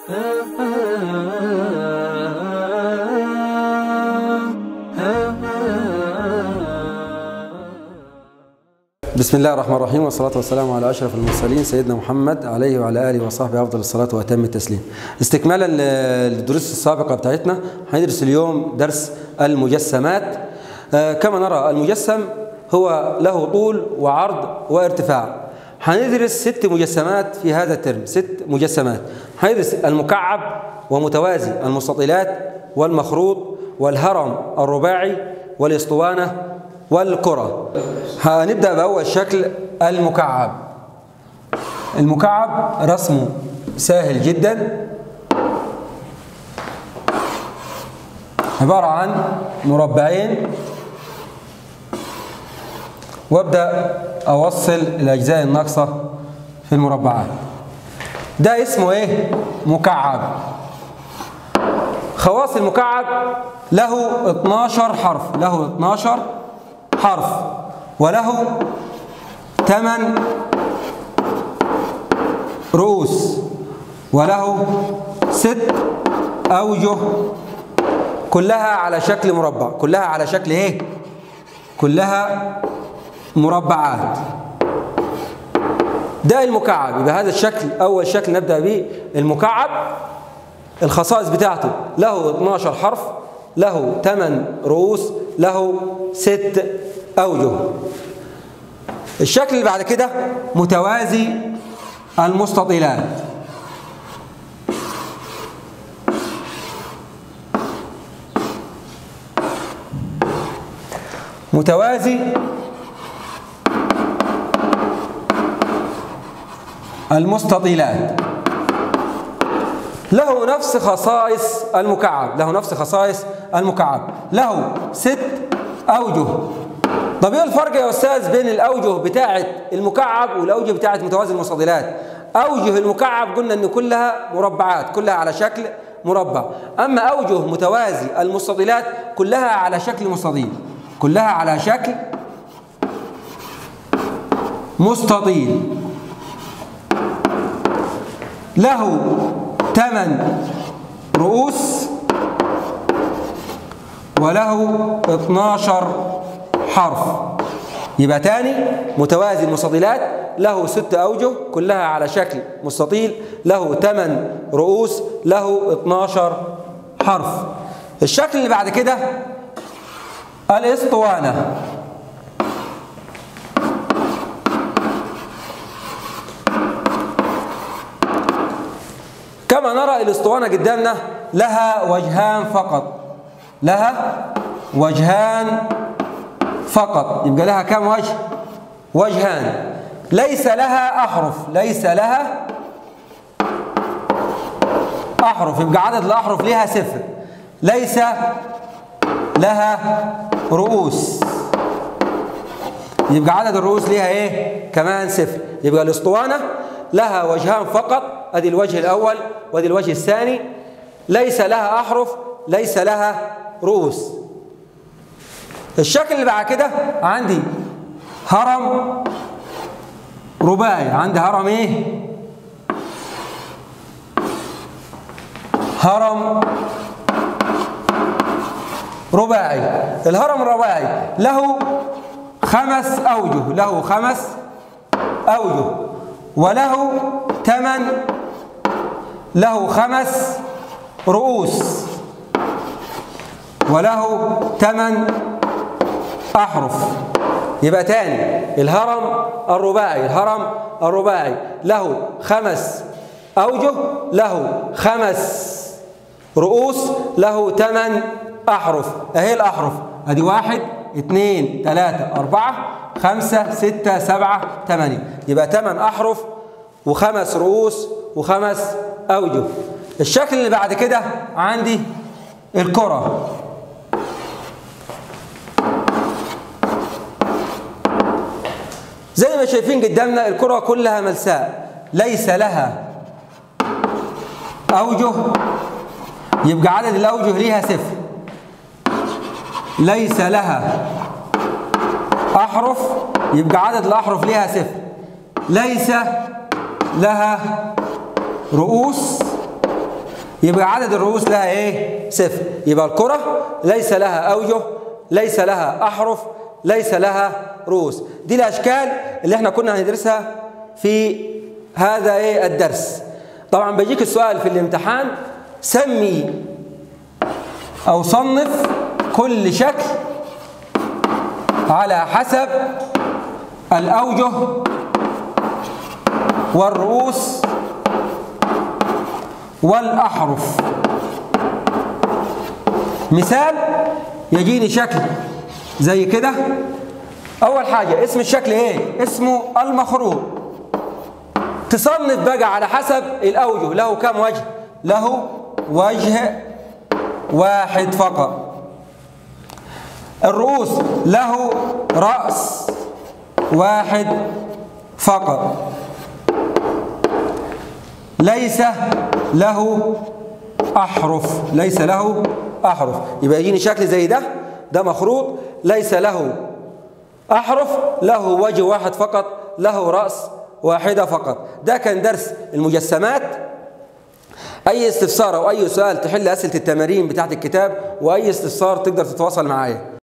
بسم الله الرحمن الرحيم، والصلاة والسلام على أشرف المرسلين سيدنا محمد عليه وعلى آله وصحبه أفضل الصلاة وأتم التسليم. استكمالا للدروس السابقة بتاعتنا، هندرس اليوم درس المجسمات. كما نرى المجسم هو له طول وعرض وارتفاع. هندرس 6 مجسمات في هذا الترم، 6 مجسمات. هندرس المكعب ومتوازي المستطيلات والمخروط والهرم الرباعي والاسطوانة والكرة. هنبدأ بأول شكل، المكعب. المكعب رسمه سهل جدا، عبارة عن مربعين، وابدأ أوصل الأجزاء الناقصة في المربعات. ده اسمه ايه؟ مكعب. خواص المكعب: له 12 حرف، له 12 حرف، وله 8 رؤوس، وله 6 أوجه، كلها على شكل مربع، كلها على شكل ايه؟ كلها مربعات. ده المكعب. يبقى هذا الشكل أول شكل نبدأ به، المكعب. الخصائص بتاعته: له 12 حرف، له 8 رؤوس، له 6 أوجه. الشكل اللي بعد كده متوازي المستطيلات. متوازي المستطيلات له نفس خصائص المكعب، له نفس خصائص المكعب، له 6 أوجه. طب ايه الفرق يا أستاذ بين الأوجه بتاعة المكعب والأوجه بتاعة متوازي المستطيلات؟ أوجه المكعب قلنا إن كلها مربعات، كلها على شكل مربع، أما أوجه متوازي المستطيلات كلها على شكل مستطيل، كلها على شكل مستطيل. له 8 رؤوس، وله 12 حرف. يبقى تاني، متوازي المستطيلات له 6 أوجه، كلها على شكل مستطيل، له 8 رؤوس، له 12 حرف. الشكل اللي بعد كده الاسطوانة. كما نرى الاسطوانة قدامنا لها وجهان فقط، لها وجهان فقط. يبقى لها كم وجه؟ وجهان. ليس لها أحرف، ليس لها أحرف، يبقى عدد الأحرف لها 0. ليس لها رؤوس، يبقى عدد الرؤوس لها ايه؟ كمان 0. يبقى الاسطوانة لها وجهان فقط، ادي الوجه الأول وادي الوجه الثاني. ليس لها أحرف، ليس لها رؤوس. الشكل اللي بعد كده عندي هرم رباعي. عندي هرم ايه؟ هرم رباعي. الهرم الرباعي له 5 أوجه، له 5 أوجه، وله 5 رؤوس، وله 8 أحرف. يبقى تاني، الهرم الرباعي، الهرم الرباعي له 5 أوجه، له 5 رؤوس، له 8 أحرف. أهي الأحرف، أدي 1 2 3 4 5 6 7 8. يبقى 8 أحرف و5 رؤوس و5 أوجه. الشكل اللي بعد كده عندي الكرة. زي ما شايفين قدامنا الكرة كلها ملساء، ليس لها أوجه، يبقى عدد الأوجه ليها 0. ليس لها أحرف، يبقى عدد الأحرف ليها 0. ليس لها رؤوس، يبقى عدد الرؤوس لها ايه؟ صفر. يبقى الكرة ليس لها أوجه، ليس لها أحرف، ليس لها رؤوس. دي الأشكال اللي احنا كنا هندرسها في هذا ايه الدرس. طبعا بيجيك السؤال في الامتحان: سمي أو صنف كل شكل على حسب الأوجه والرؤوس والأحرف. مثال: يجيني شكل زي كده. أول حاجة اسم الشكل إيه؟ اسمه المخروط. تصنف بقى على حسب الأوجه. له كم وجه؟ له وجه واحد فقط. الرؤوس له رأس واحد فقط. ليس له أحرف، ليس له أحرف. يبقى يجيني شكل زي ده، ده مخروط ليس له أحرف، له وجه واحد فقط، له رأس واحدة فقط. ده كان درس المجسمات. أي استفسار أو أي سؤال تحل أسئلة التمارين بتاعت الكتاب، وأي استفسار تقدر تتواصل معايا.